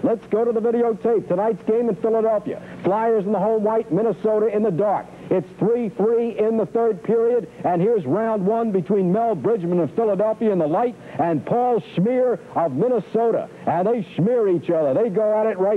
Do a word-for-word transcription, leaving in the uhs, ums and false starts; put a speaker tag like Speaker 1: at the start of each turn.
Speaker 1: Let's go to the videotape. Tonight's game in Philadelphia. Flyers in the home white, Minnesota in the dark. It's three three in the third period, and here's round one between Mel Bridgman of Philadelphia in the light and Paul Shmyr of Minnesota. And they smear each other. They go at it right